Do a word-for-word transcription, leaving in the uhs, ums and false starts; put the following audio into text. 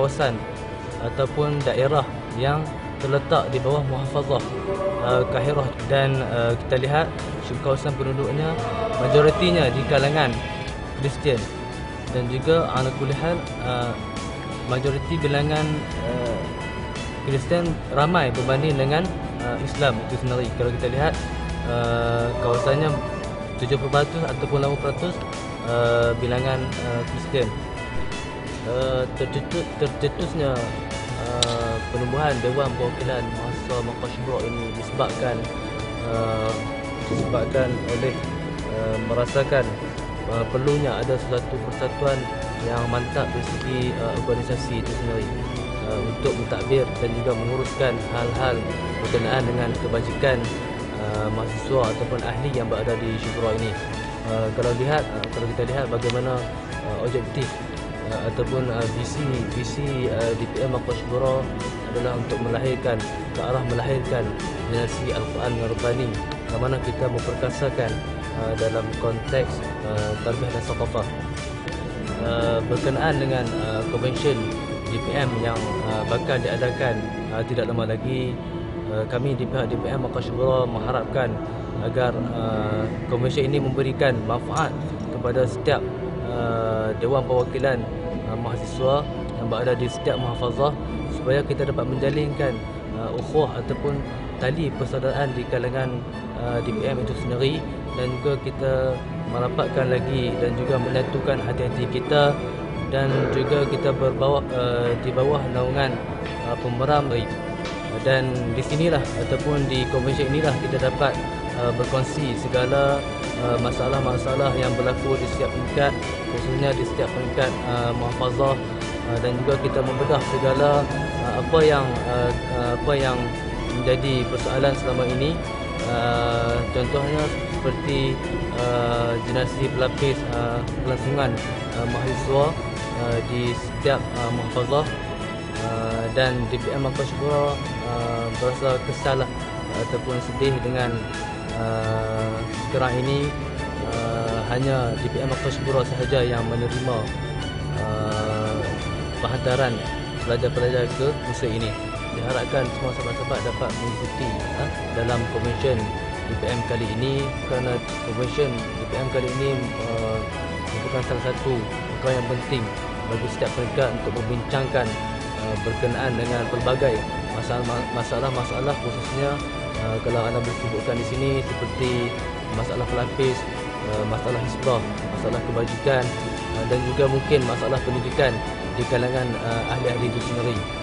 kawasan ataupun daerah yang terletak di bawah muhafazah uh, Kahirah, dan uh, kita lihat kawasan penduduknya majoritinya di kalangan Kristian, dan juga ala kulli hal uh, majoriti bilangan uh, Kristian ramai berbanding dengan uh, Islam itu sendiri. Kalau kita lihat uh, kawasannya tujuh puluh peratus ataupun lapan puluh peratus uh, bilangan uh, Kristian. Uh, tercetus, tercetusnya uh, penubuhan Dewan Perwakilan Mahasiswa Makkah Shura ini disebabkan uh, disebabkan oleh uh, merasakan uh, perlunya ada suatu persatuan yang mantap dari segi uh, organisasi itu sendiri uh, untuk mentadbir dan juga menguruskan hal-hal berkenaan dengan kebajikan uh, mahasiswa ataupun ahli yang berada di syura ini. Uh, kalau lihat uh, kalau kita lihat bagaimana uh, objektif uh, ataupun uh, visi visi uh, D P M Makkah Shura adalah untuk melahirkan ke arah melahirkan generasi Al-Quran yang Rabbani, yang mana kita memperkasakan uh, dalam konteks uh, tarbiyah dan thaqafah. Uh, berkenaan dengan uh, convention D P M yang uh, bakal diadakan uh, tidak lama lagi, uh, kami di pihak D P M Makkah Shura mengharapkan agar uh, convention ini memberikan manfaat kepada setiap uh, Dewan Perwakilan uh, mahasiswa yang berada di setiap muhafazah, supaya kita dapat menjalinkan uh, ukhuwah ataupun tali persaudaraan di kalangan uh, D P M itu sendiri, dan juga kita merapatkan lagi dan juga menyatukan hati-hati kita, dan juga kita berbawah uh, di bawah naungan uh, pemeram. Dan di sinilah ataupun di convention inilah kita dapat uh, berkongsi segala uh, masalah-masalah yang berlaku di setiap peringkat, khususnya di setiap peringkat uh, muhafazah, uh, dan juga kita membedah segala uh, apa yang uh, apa yang menjadi persoalan selama ini. Uh, contohnya seperti uh, generasi pelapis uh, kelangsungan uh, mahasiswa uh, di setiap uh, muhafazah, uh, dan D P M Makkah Shura uh, berasa kesal uh, ataupun sedih dengan uh, sekarang ini uh, hanya D P M Makkah Shura sahaja yang menerima uh, penghantaran pelajar-pelajar ke Mesir ini. Diharapkan semua sahabat-sahabat dapat mengikuti ha, dalam convention D P M kali ini, kerana convention D P M kali ini uh, merupakan salah satu perkara yang penting bagi setiap peringkat untuk membincangkan uh, berkenaan dengan pelbagai masalah-masalah, khususnya uh, kalau anda boleh sebutkan di sini seperti masalah pelapis, uh, masalah hisbah, masalah kebajikan, uh, dan juga mungkin masalah pendidikan di kalangan uh, ahli-ahli itu sendiri.